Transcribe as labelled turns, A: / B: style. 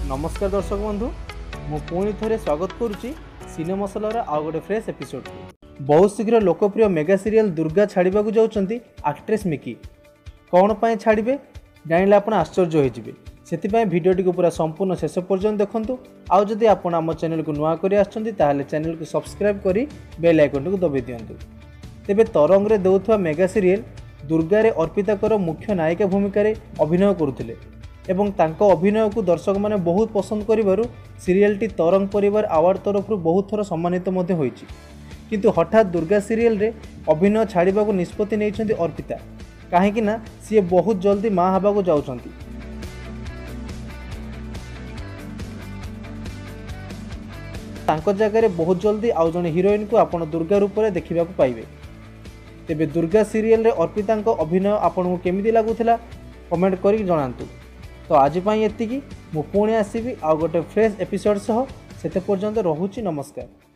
A: नमस्कार दर्शक बंधु मु पुणी थे स्वागत करुच्ची सिने मसलार आउ गोटे फ्रेश एपिसोड को। बहुत शीघ्र लोकप्रिय मेगा सीरियल दुर्गा छाड़ा जाऊँच एक्ट्रेस मिकी कौन पाई छाड़े जान आप आश्चर्य होइजिबे। से भिडियोटी को पूरा संपूर्ण शेष पर्यंत देखूँ। आउ जदि आपण आम चैनल को नुआ कर चैनल को सब्सक्राइब कर बेल आइकन को दबाई दिंतु। तेबे तरंग रे दौथुवा मेगा सीरियल दुर्गा रे अर्पिता मुख्य नायिका भूमिका अभिनय करुथिले एवं तांको अभिनय को दर्शक माने बहुत पसंद करिबारु सीरियलटी तरंग परिवार अवार्ड तरफ बहुत थर सम्मानित मध्य होईछि। किंतु हठात दुर्गा सीरियल रे अभिनय छाड़िबा को निष्पत्ति नेइछन्ति अर्पिता काहेकि ना सी बहुत जल्दी माँ हवा को जाउछन्ति। तांको जगह बहुत जल्दी आउ जने हीरोइन को आपण दुर्गा रूप में देखा पाइबे। तेबे दुर्गा सीरियल रे अर्पिता अभिनय आपको केमिति लागुथिला कमेंट करी जणांतु। तो आज एतिकी मु पुणी आसीबी आउ गोटे फ्रेश एपिसोड सह। सेते पर्यंत रहुछि नमस्कार।